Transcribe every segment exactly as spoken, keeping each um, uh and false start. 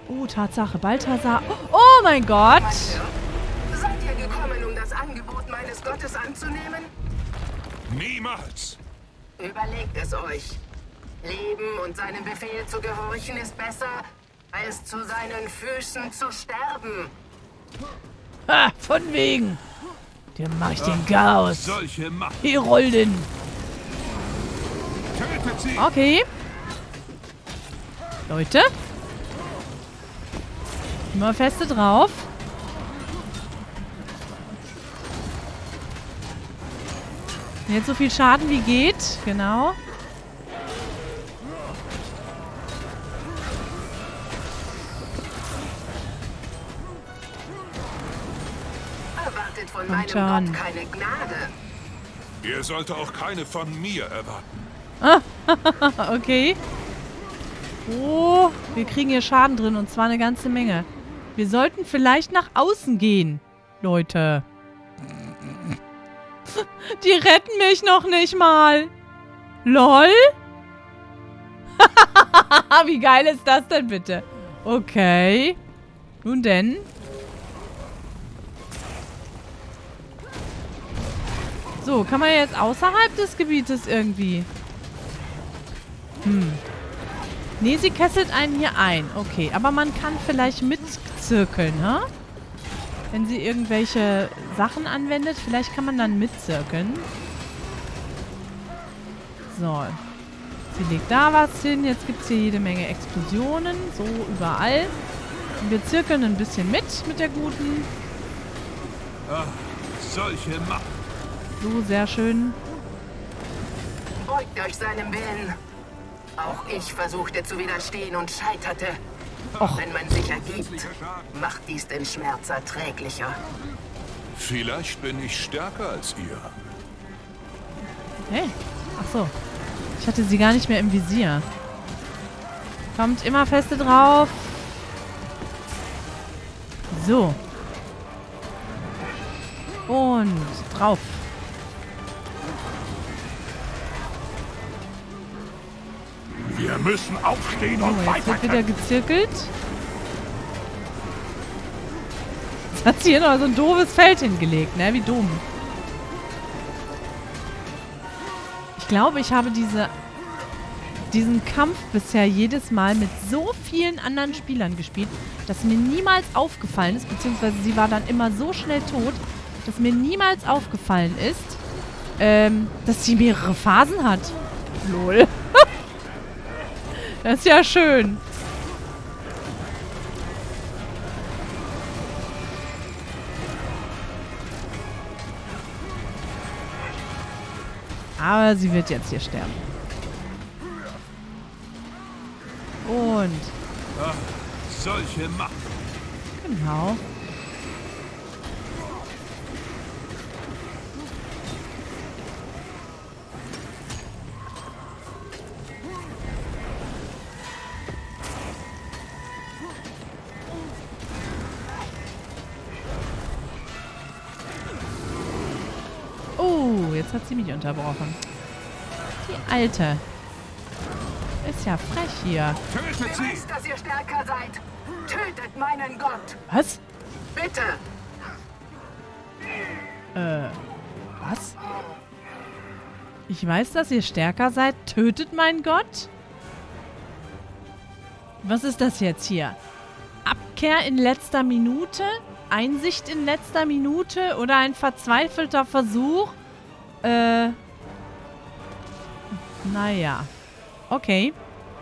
Oh, Tatsache. Balthasar. Oh mein Gott. Seid ihr gekommen, um das Angebot meines Gottes anzunehmen? Niemals. Überlegt es euch. Leben und seinem Befehl zu gehorchen ist besser, als zu seinen Füßen zu sterben. Ha, von wegen. Der mach ich den Chaos. Solche Macht. Heroldin. Tötet sie. Okay. Leute. Immer feste drauf. Jetzt so viel Schaden wie geht. Genau. Erwartet von Kommt meinem schon. Gott keine Gnade. Ihr sollte auch keine von mir erwarten. Okay. Oh, wir kriegen hier Schaden drin und zwar eine ganze Menge. Wir sollten vielleicht nach außen gehen, Leute. Die retten mich noch nicht mal. Lol. Wie geil ist das denn bitte? Okay. Nun denn. So, kann man jetzt außerhalb des Gebietes irgendwie... Hm. Nee, sie kesselt einen hier ein. Okay, aber man kann vielleicht mitzirkeln, ha? Wenn sie irgendwelche Sachen anwendet, vielleicht kann man dann mitzirkeln. So. Sie legt da was hin. Jetzt gibt es hier jede Menge Explosionen. So, überall. Und wir zirkeln ein bisschen mit, mit der Guten. Ach, solche Macht. So, sehr schön. Beugt euch seinem Willen. Auch ich versuchte zu widerstehen und scheiterte. Och. Wenn man sich ergibt, macht dies den Schmerz erträglicher. Vielleicht bin ich stärker als ihr. Hey. Ach so. Ich hatte sie gar nicht mehr im Visier. Kommt immer feste drauf. So. Und drauf. Wir müssen aufstehen Oh, und jetzt wird wieder weiter. gezirkelt. Jetzt hat sie hier noch so ein doofes Feld hingelegt, ne? Wie dumm. Ich glaube, ich habe diese, diesen Kampf bisher jedes Mal mit so vielen anderen Spielern gespielt, dass mir niemals aufgefallen ist, beziehungsweise sie war dann immer so schnell tot, dass mir niemals aufgefallen ist, ähm, dass sie mehrere Phasen hat. Lol. Das ist ja schön. Aber sie wird jetzt hier sterben. Und, Ach, solche Macht. genau. Oh, jetzt hat sie mich unterbrochen. Die Alte. Ist ja frech hier. Tötet sie. Beweist, dass ihr stärker seid. Tötet meinen Gott. Was? Bitte. Äh, was? Ich weiß, dass ihr stärker seid. Tötet meinen Gott? Was ist das jetzt hier? Abkehr in letzter Minute? Einsicht in letzter Minute? Oder ein verzweifelter Versuch? Äh. Naja. Okay.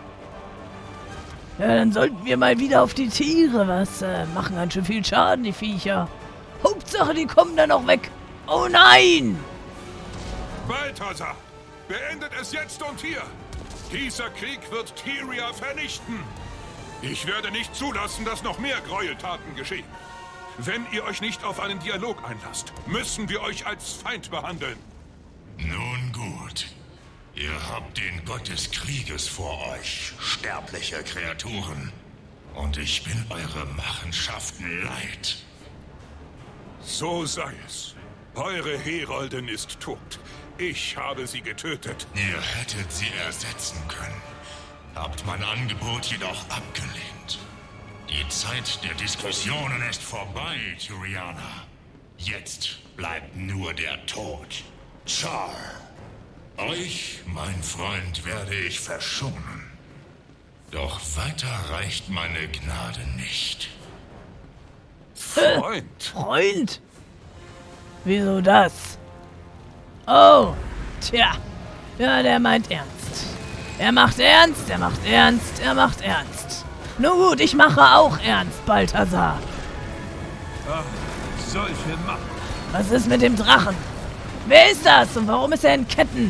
Ja, dann sollten wir mal wieder auf die Tiere. Was äh, machen ganz schön viel Schaden, die Viecher. Hauptsache, die kommen dann auch weg. Oh nein! Balthasar, beendet es jetzt und hier. Dieser Krieg wird Tyria vernichten. Ich werde nicht zulassen, dass noch mehr Gräueltaten geschehen. Wenn ihr euch nicht auf einen Dialog einlasst, müssen wir euch als Feind behandeln. Nun gut. Ihr habt den Gott des Krieges vor euch, sterbliche Kreaturen. Und ich bin eure Machenschaften leid. So sei es. Eure Heroldin ist tot. Ich habe sie getötet. Ihr hättet sie ersetzen können. Habt mein Angebot jedoch abgelehnt. Die Zeit der Diskussionen ist vorbei, Tyriana. Jetzt bleibt nur der Tod. Char. Euch, mein Freund, werde ich verschonen. Doch weiter reicht meine Gnade nicht. Freund. Freund? Wieso das? Oh, tja. Ja, der meint ernst. Er macht ernst, er macht ernst, er macht ernst. Nun gut, ich mache auch ernst, Balthasar. Ach, solche Macht. Was ist mit dem Drachen? Wer ist das und warum ist er in Ketten?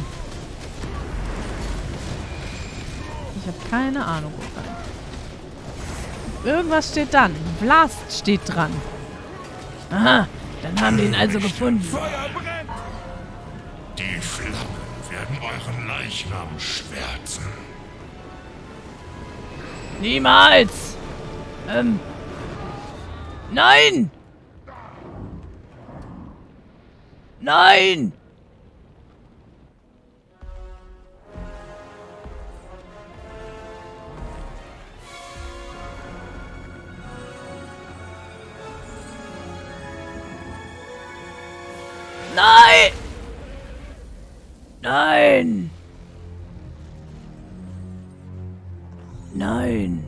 Ich habe keine Ahnung. Irgendwas steht dann. Blast steht dran. Aha, dann haben wir ihn also gefunden. Feuer brennt. Die Flammen werden euren Leichnam schwärzen. Niemals! Ähm. Nein! Nein! Nein! Nein! Nein!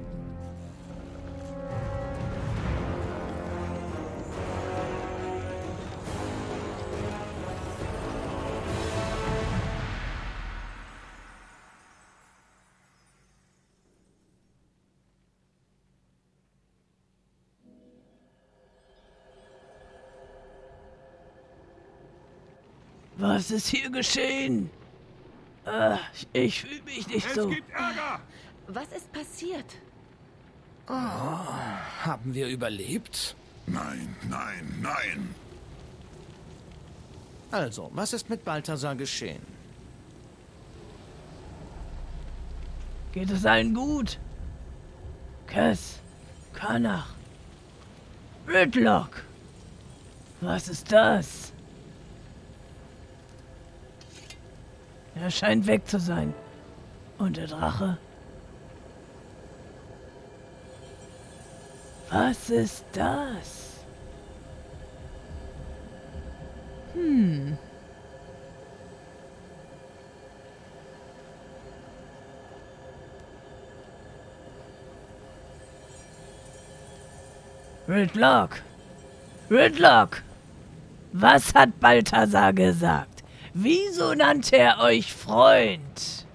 Was ist hier geschehen? Äh, ich, ich fühle mich nicht Es so. gibt Ärger. Was ist passiert? Haben wir überlebt? Nein, nein, nein. Also, was ist mit Balthasar geschehen? Geht es allen gut? Cass, Karnach, Ridlock. Was ist das? Er scheint weg zu sein. Und der Drache? Was ist das? Hm. Ridlock! Ridlock! Was hat Balthasar gesagt? Wieso nannte er euch Freund?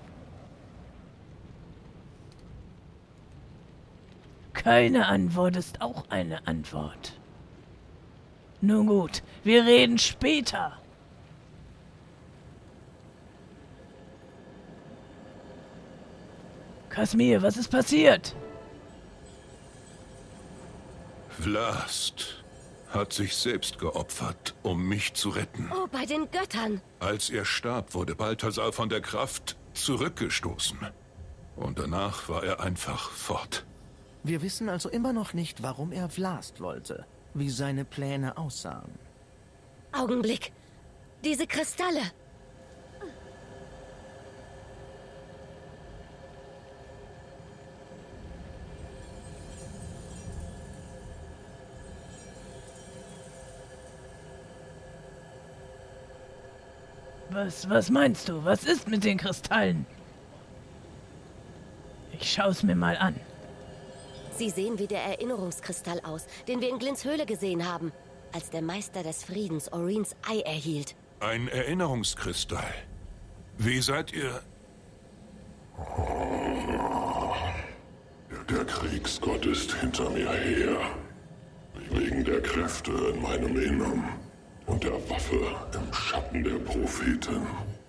Keine Antwort ist auch eine Antwort. Nun gut, wir reden später. Kasmir, was ist passiert? Vlast hat sich selbst geopfert, um mich zu retten. Oh, bei den Göttern. Als er starb, wurde Balthasar von der Kraft zurückgestoßen. Und danach war er einfach fort. Wir wissen also immer noch nicht, warum er Vlast wollte, wie seine Pläne aussahen. Augenblick. Diese Kristalle. Was, was meinst du? Was ist mit den Kristallen? Ich schau's mir mal an. Sie sehen wie der Erinnerungskristall aus, den wir in Glints Höhle gesehen haben, als der Meister des Friedens Orins Ei erhielt. Ein Erinnerungskristall. Wie seid ihr... Der Kriegsgott ist hinter mir her. Wegen der Kräfte in meinem Innern und der Waffe im Schatten der Propheten.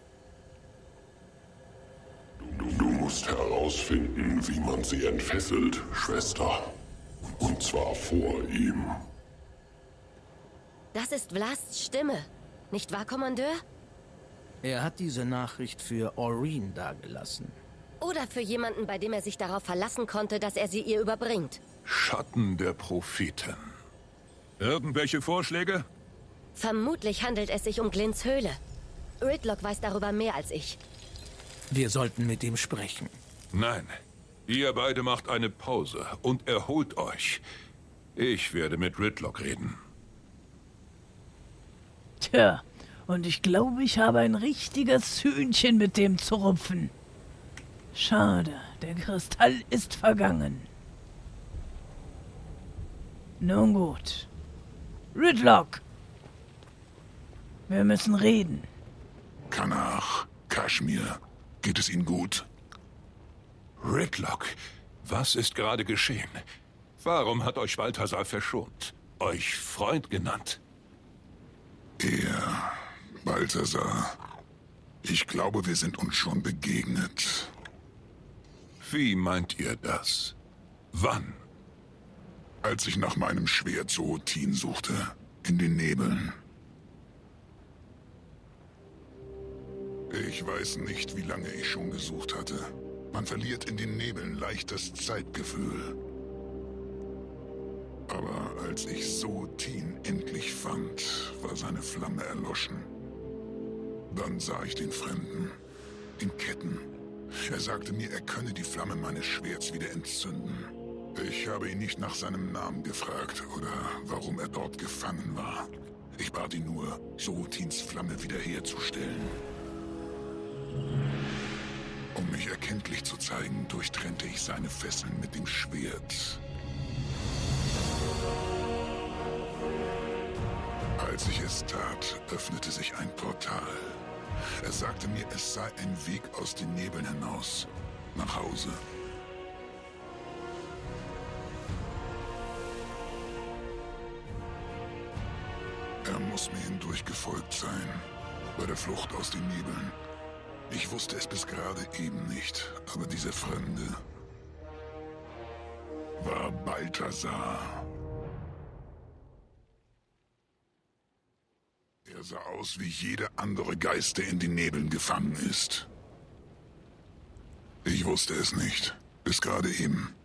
Du, du musst herausfinden, wie man sie entfesselt, Schwester. Und zwar vor ihm. Das ist Vlasts Stimme. Nicht wahr, Kommandeur? Er hat diese Nachricht für Orin dagelassen. Oder für jemanden, bei dem er sich darauf verlassen konnte, dass er sie ihr überbringt. Schatten der Propheten. Irgendwelche Vorschläge? Vermutlich handelt es sich um Glints Höhle. Ridlock weiß darüber mehr als ich. Wir sollten mit ihm sprechen. Nein. Ihr beide macht eine Pause und erholt euch. Ich werde mit Ridlock reden. Tja, und ich glaube, ich habe ein richtiges Hühnchen mit dem zu rupfen. Schade, der Kristall ist vergangen. Nun gut. Ridlock! Wir müssen reden. Kanach, Kashmir, geht es Ihnen gut? Ridlock, was ist gerade geschehen? Warum hat euch Balthasar verschont? Euch Freund genannt? Er, Balthasar. Ich glaube, wir sind uns schon begegnet. Wie meint ihr das? Wann? Als ich nach meinem Schwert Zootin suchte, in den Nebeln. Ich weiß nicht, wie lange ich schon gesucht hatte. Man verliert in den Nebeln leicht das Zeitgefühl. Aber als ich Zootin endlich fand, war seine Flamme erloschen. Dann sah ich den Fremden, in Ketten. Er sagte mir, er könne die Flamme meines Schwerts wieder entzünden. Ich habe ihn nicht nach seinem Namen gefragt oder warum er dort gefangen war. Ich bat ihn nur, Zootins Flamme wiederherzustellen. Um mich erkenntlich zu zeigen, durchtrennte ich seine Fesseln mit dem Schwert. Als ich es tat, öffnete sich ein Portal. Er sagte mir, es sei ein Weg aus den Nebeln hinaus, nach Hause. Er muss mir hindurch gefolgt sein, bei der Flucht aus den Nebeln. Ich wusste es bis gerade eben nicht, aber dieser Fremde war Balthasar. Er sah aus wie jeder andere Geist, der in den Nebeln gefangen ist. Ich wusste es nicht, bis gerade eben.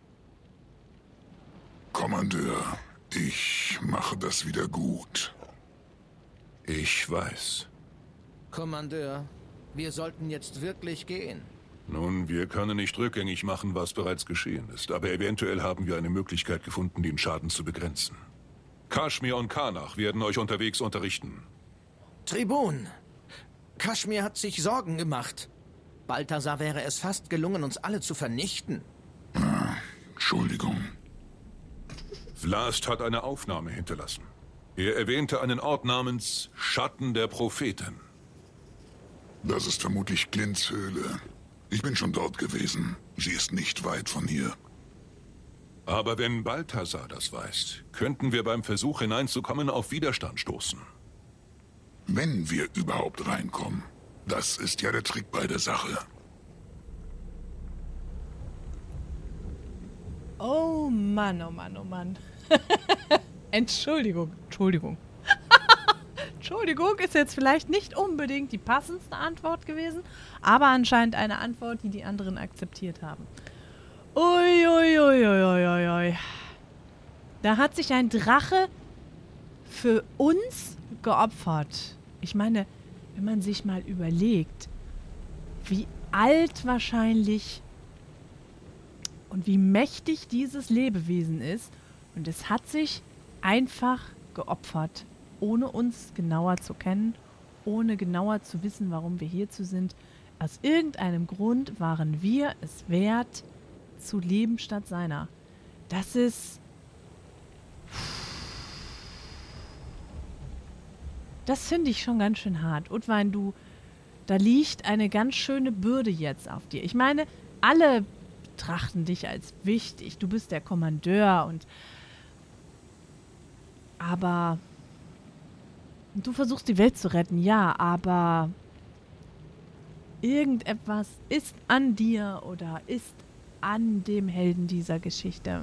Kommandeur, ich mache das wieder gut. Ich weiß. Kommandeur, wir sollten jetzt wirklich gehen. Nun, wir können nicht rückgängig machen, was bereits geschehen ist, aber eventuell haben wir eine Möglichkeit gefunden, den Schaden zu begrenzen. Kashmir und Kanach werden euch unterwegs unterrichten. Tribun! Kashmir hat sich Sorgen gemacht. Balthasar wäre es fast gelungen, uns alle zu vernichten. Ah, Entschuldigung. Vlast hat eine Aufnahme hinterlassen. Er erwähnte einen Ort namens Schatten der Propheten. Das ist vermutlich Glints Höhle. Ich bin schon dort gewesen. Sie ist nicht weit von hier. Aber wenn Balthasar das weiß, könnten wir beim Versuch hineinzukommen auf Widerstand stoßen. Wenn wir überhaupt reinkommen. Das ist ja der Trick bei der Sache. Oh Mann, oh Mann, oh Mann. Entschuldigung, Entschuldigung. Entschuldigung ist jetzt vielleicht nicht unbedingt die passendste Antwort gewesen, aber anscheinend eine Antwort, die die anderen akzeptiert haben. Ui, ui, ui, ui, ui, ui. Da hat sich ein Drache für uns geopfert. Ich meine, wenn man sich mal überlegt, wie alt wahrscheinlich und wie mächtig dieses Lebewesen ist, und es hat sich einfach geopfert, ohne uns genauer zu kennen, ohne genauer zu wissen, warum wir hierzu sind. Aus irgendeinem Grund waren wir es wert, zu leben statt seiner. Das ist... Das finde ich schon ganz schön hart. Ottwein, du, da liegt eine ganz schöne Bürde jetzt auf dir. Ich meine, alle betrachten dich als wichtig. Du bist der Kommandeur und... Aber... Du versuchst die Welt zu retten, ja, aber... Irgendetwas ist an dir oder ist an dem Helden dieser Geschichte,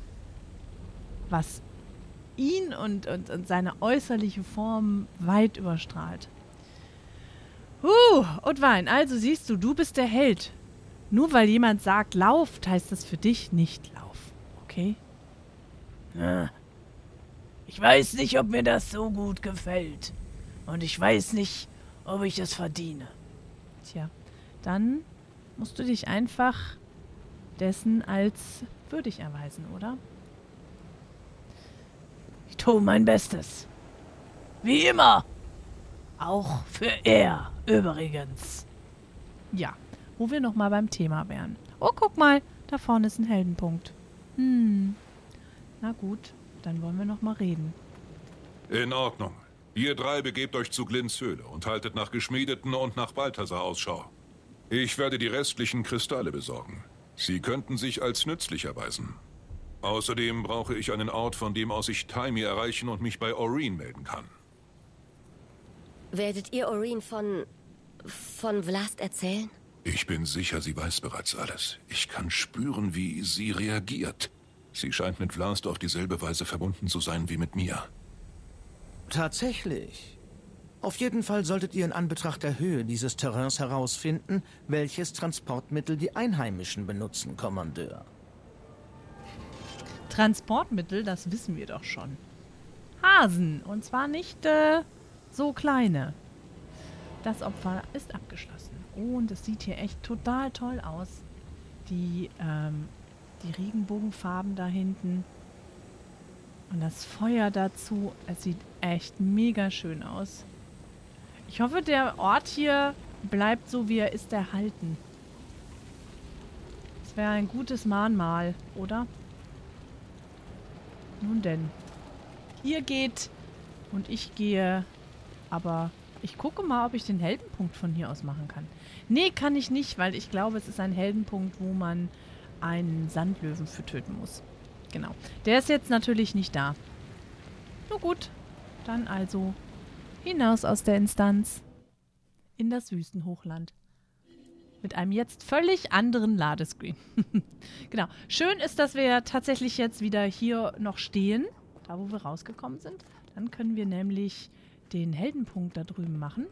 was ihn und, und, und seine äußerliche Form weit überstrahlt. Huh, Ottwein, also siehst du, du bist der Held. Nur weil jemand sagt, lauft, heißt das für dich nicht lauf, okay? Ja. Ich weiß nicht, ob mir das so gut gefällt. Und ich weiß nicht, ob ich es verdiene. Tja, dann musst du dich einfach dessen als würdig erweisen, oder? Ich tue mein Bestes. Wie immer. Auch für er, übrigens. Ja, wo wir nochmal beim Thema wären. Oh, guck mal, da vorne ist ein Heldenpunkt. Hm. Na gut, dann wollen wir nochmal reden. In Ordnung. Ihr drei begebt euch zu Glints Höhle und haltet nach Geschmiedeten und nach Balthasar Ausschau. Ich werde die restlichen Kristalle besorgen. Sie könnten sich als nützlich erweisen. Außerdem brauche ich einen Ort, von dem aus ich Taimi erreichen und mich bei Aurene melden kann. Werdet ihr Aurene von... von Vlast erzählen? Ich bin sicher, sie weiß bereits alles. Ich kann spüren, wie sie reagiert. Sie scheint mit Vlast auf dieselbe Weise verbunden zu sein wie mit mir. Tatsächlich. Auf jeden Fall solltet ihr in Anbetracht der Höhe dieses Terrains herausfinden, welches Transportmittel die Einheimischen benutzen, Kommandeur. Transportmittel, das wissen wir doch schon. Hasen. Und zwar nicht äh, so kleine. Das Opfer ist abgeschlossen. Oh, und es sieht hier echt total toll aus. Die, ähm, die Regenbogenfarben da hinten. Und das Feuer dazu. Es sieht echt mega schön aus. Ich hoffe, der Ort hier bleibt so, wie er ist, erhalten. Das wäre ein gutes Mahnmal, oder? Nun denn. Ihr geht und ich gehe. Aber ich gucke mal, ob ich den Heldenpunkt von hier aus machen kann. Nee, kann ich nicht, weil ich glaube, es ist ein Heldenpunkt, wo man einen Sandlöwen für töten muss. Genau. Der ist jetzt natürlich nicht da. Nur gut. Dann also hinaus aus der Instanz in das Wüstenhochland. Mit einem jetzt völlig anderen Ladescreen. Genau. Schön ist, dass wir tatsächlich jetzt wieder hier noch stehen. Da, wo wir rausgekommen sind. Dann können wir nämlich den Heldenpunkt da drüben machen.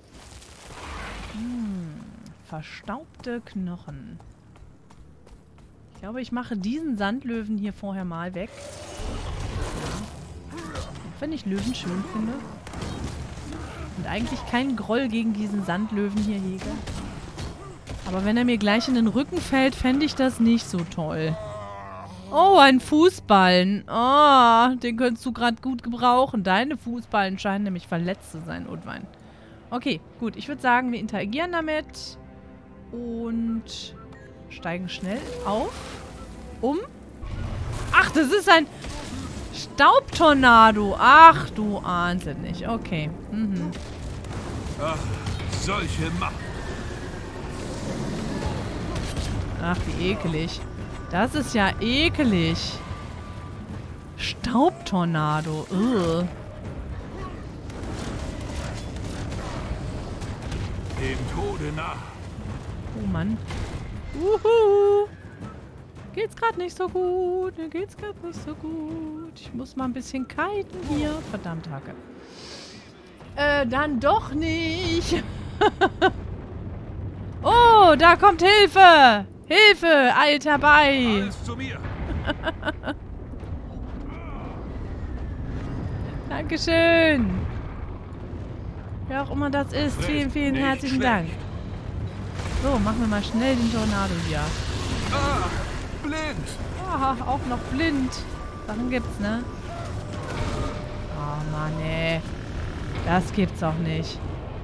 Hm, verstaubte Knochen. Ich glaube, ich mache diesen Sandlöwen hier vorher mal weg. Ja. Auch wenn ich Löwen schön finde. Und eigentlich keinen Groll gegen diesen Sandlöwen hier hege. Aber wenn er mir gleich in den Rücken fällt, fände ich das nicht so toll. Oh, ein Fußballen. Oh, den könntest du gerade gut gebrauchen. Deine Fußballen scheinen nämlich verletzt zu sein, Ottwein. Okay, gut. Ich würde sagen, wir interagieren damit. Und steigen schnell auf. Um. Ach, das ist ein Staubtornado. Ach, du ahnst es nicht. Okay. Mhm. Ach, solche Macht. Ach, wie ekelig. Das ist ja ekelig. Staubtornado. Ugh. Dem Tode nach. Oh Mann. Uhu. Geht's gerade nicht so gut. Mir geht's gerade nicht so gut. Ich muss mal ein bisschen kiten hier. Verdammt, Hacke. Äh, dann doch nicht. Oh, da kommt Hilfe. Hilfe, eilt herbei. Alles zu mir. Dankeschön. Wer auch immer das ist. Vielen, vielen Nicht herzlichen schlecht. Dank. So, machen wir mal schnell den Tornado hier. Ah, blind. Ah, auch noch blind. Sachen gibt's, ne? Oh Mann, ey. Das gibt's auch nicht.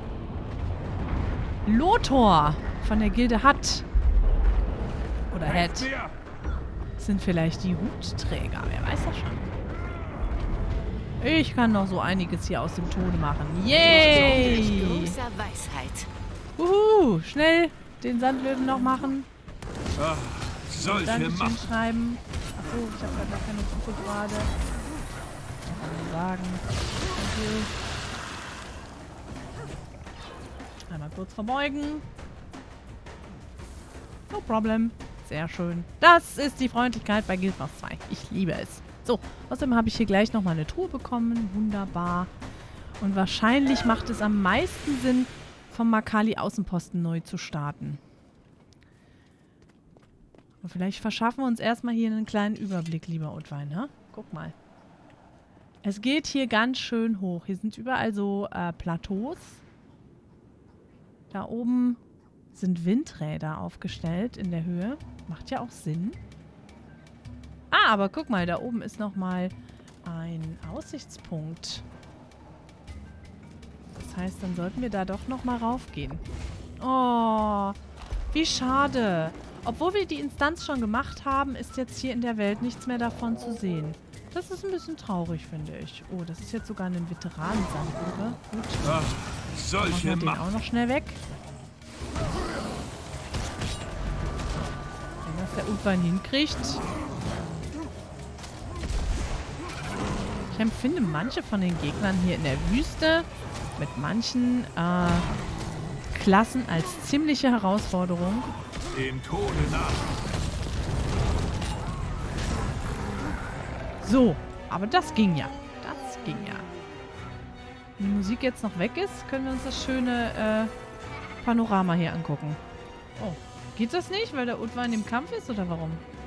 Lothor von der Gilde Hutt. Oder Head. Sind vielleicht die Hutträger. Wer weiß das schon. Ich kann noch so einiges hier aus dem Tode machen. Yay! Großer Weisheit. Uhu, schnell den Sandlöwen noch machen. Ach, Und solche dann Macht. schreiben. Achso, ich habe da gar keine Gruppe gerade. Mal sagen. Okay. Einmal kurz verbeugen. No problem. Sehr schön. Das ist die Freundlichkeit bei Guild Wars zwei. Ich liebe es. So, außerdem habe ich hier gleich nochmal eine Truhe bekommen. Wunderbar. Und wahrscheinlich macht es am meisten Sinn, vom Makali Außenposten neu zu starten. Und vielleicht verschaffen wir uns erstmal hier einen kleinen Überblick, lieber Ottwein. Ne? Guck mal. Es geht hier ganz schön hoch. Hier sind überall so äh, Plateaus. Da oben sind Windräder aufgestellt in der Höhe. Macht ja auch Sinn. Ah, aber guck mal, da oben ist nochmal ein Aussichtspunkt. Das heißt, dann sollten wir da doch nochmal raufgehen. Oh, wie schade. Obwohl wir die Instanz schon gemacht haben, ist jetzt hier in der Welt nichts mehr davon zu sehen. Das ist ein bisschen traurig, finde ich. Oh, das ist jetzt sogar ein Veteranensandburger. Gut. Ach, solche Machen wir den Macht. auch noch schnell weg. Wenn das der Utwein hinkriegt. Ich empfinde manche von den Gegnern hier in der Wüste mit manchen äh, Klassen als ziemliche Herausforderung. Dem Tode nach. So, aber das ging ja. Das ging ja. Wenn die Musik jetzt noch weg ist, können wir uns das schöne äh, Panorama hier angucken. Oh, geht das nicht, weil der Utwein im Kampf ist oder warum?